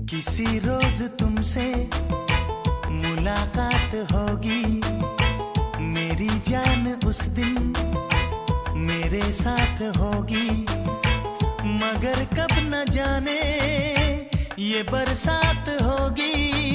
किसी रोज तुमसे मुलाकात होगी, मेरी जान उस दिन मेरे साथ होगी। मगर कब न जाने ये बरसात होगी।